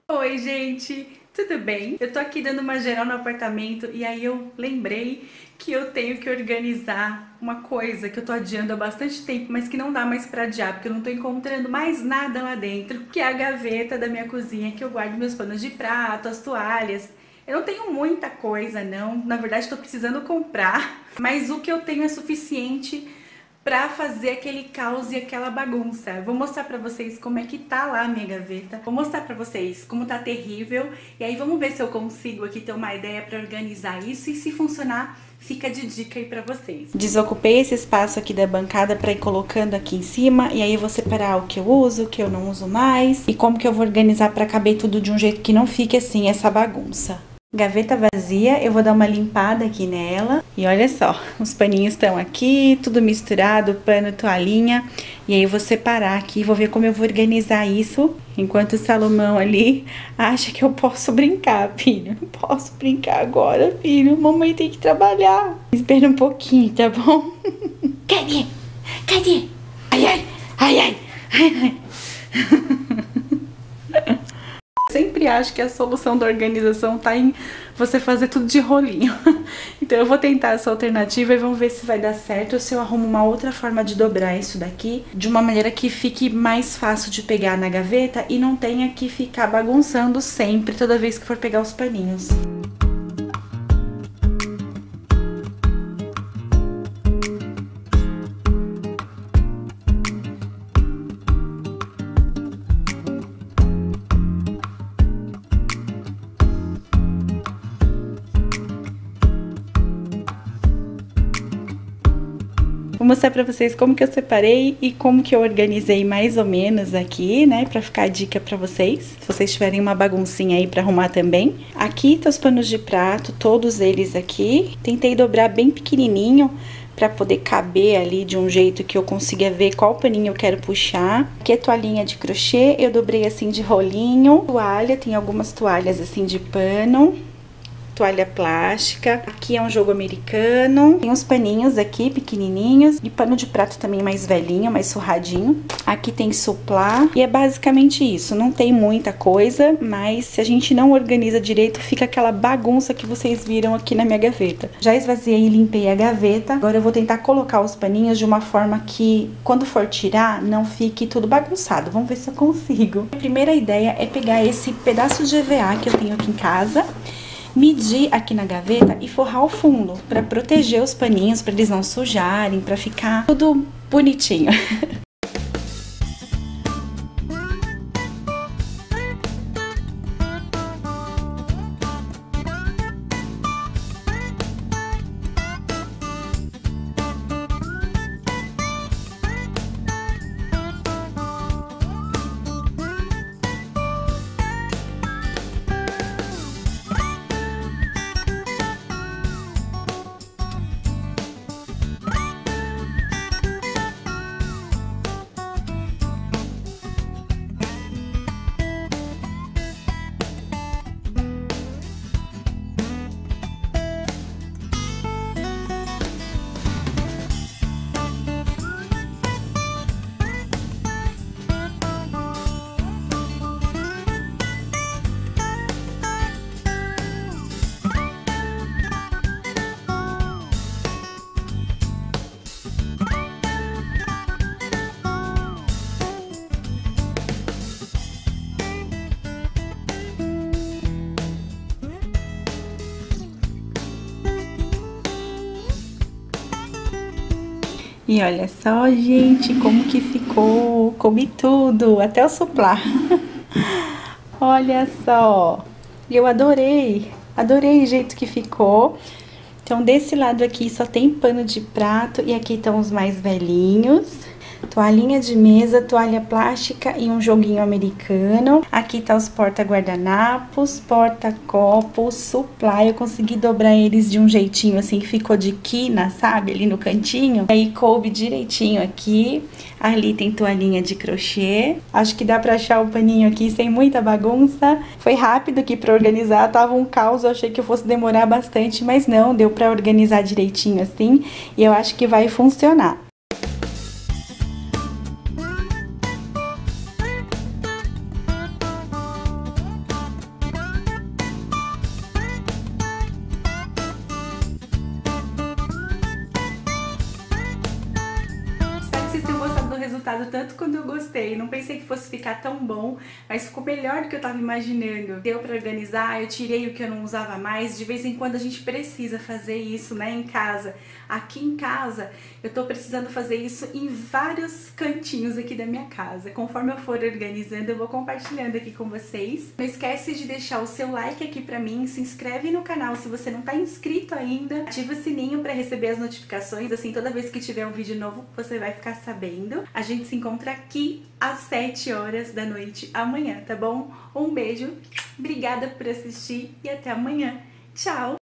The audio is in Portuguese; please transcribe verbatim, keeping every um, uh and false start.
Oi, gente, tudo bem? Eu tô aqui dando uma geral no apartamento e aí eu lembrei que eu tenho que organizar uma coisa que eu tô adiando há bastante tempo, mas que não dá mais pra adiar, porque eu não tô encontrando mais nada lá dentro, que é a gaveta da minha cozinha, que eu guardo meus panos de prato, as toalhas. Eu não tenho muita coisa, não. Na verdade, tô precisando comprar, mas o que eu tenho é suficiente pra fazer aquele caos e aquela bagunça. Vou mostrar pra vocês como é que tá lá a minha gaveta. Vou mostrar pra vocês como tá terrível. E aí vamos ver se eu consigo aqui ter uma ideia pra organizar isso. E se funcionar, fica de dica aí pra vocês. Desocupei esse espaço aqui da bancada pra ir colocando aqui em cima. E aí eu vou separar o que eu uso, o que eu não uso mais. E como que eu vou organizar pra caber tudo de um jeito que não fique assim, essa bagunça. Gaveta vazia, eu vou dar uma limpada aqui nela. E olha só, os paninhos estão aqui, tudo misturado, pano, toalhinha. E aí eu vou separar aqui, vou ver como eu vou organizar isso. Enquanto o Salomão ali acha que eu posso brincar, filho. Não posso brincar agora, filho. Mamãe tem que trabalhar. Espera um pouquinho, tá bom? Cadê? Cadê? Ai, ai, ai, ai, ai, ai. Sempre acho que a solução da organização tá em você fazer tudo de rolinho. Então eu vou tentar essa alternativa e vamos ver se vai dar certo ou se eu arrumo uma outra forma de dobrar isso daqui de uma maneira que fique mais fácil de pegar na gaveta e não tenha que ficar bagunçando sempre toda vez que for pegar os paninhos. Vou mostrar pra vocês como que eu separei e como que eu organizei mais ou menos aqui, né, pra ficar a dica pra vocês, se vocês tiverem uma baguncinha aí pra arrumar também. Aqui tá os panos de prato, todos eles aqui. Tentei dobrar bem pequenininho pra poder caber ali de um jeito que eu consiga ver qual paninho eu quero puxar. Aqui é toalhinha de crochê, eu dobrei assim de rolinho. Toalha, tem algumas toalhas assim de pano. Toalha plástica, aqui é um jogo americano, tem uns paninhos aqui pequenininhos e pano de prato também mais velhinho, mais surradinho. Aqui tem suplá e é basicamente isso, não tem muita coisa, mas se a gente não organiza direito, fica aquela bagunça que vocês viram aqui na minha gaveta. Já esvaziei e limpei a gaveta, agora eu vou tentar colocar os paninhos de uma forma que quando for tirar, não fique tudo bagunçado. Vamos ver se eu consigo. A primeira ideia é pegar esse pedaço de E V A que eu tenho aqui em casa, medir aqui na gaveta e forrar o fundo para proteger os paninhos, para eles não sujarem, para ficar tudo bonitinho. E olha só, gente, como que ficou. Comi tudo, até o suplá. Olha só. Eu adorei. Adorei o jeito que ficou. Então, desse lado aqui só tem pano de prato e aqui estão os mais velhinhos. Toalhinha de mesa, toalha plástica e um joguinho americano. Aqui tá os porta-guardanapos, porta-copos, suplá. Eu consegui dobrar eles de um jeitinho assim que ficou de quina, sabe? Ali no cantinho. Aí coube direitinho aqui. Ali tem toalhinha de crochê. Acho que dá pra achar o paninho aqui sem muita bagunça. Foi rápido aqui pra organizar. Tava um caos, eu achei que eu fosse demorar bastante, mas não, deu pra organizar direitinho assim. E eu acho que vai funcionar. resultado tanto quanto eu gostei. Não pensei que fosse ficar tão bom, mas ficou melhor do que eu tava imaginando. Deu pra organizar, eu tirei o que eu não usava mais. De vez em quando a gente precisa fazer isso, né, em casa. Aqui em casa, eu tô precisando fazer isso em vários cantinhos aqui da minha casa. Conforme eu for organizando, eu vou compartilhando aqui com vocês. Não esquece de deixar o seu like aqui pra mim, se inscreve no canal se você não tá inscrito ainda, ativa o sininho pra receber as notificações, assim toda vez que tiver um vídeo novo você vai ficar sabendo. A gente se encontra aqui às sete horas da noite amanhã, tá bom? Um beijo, obrigada por assistir e até amanhã. Tchau!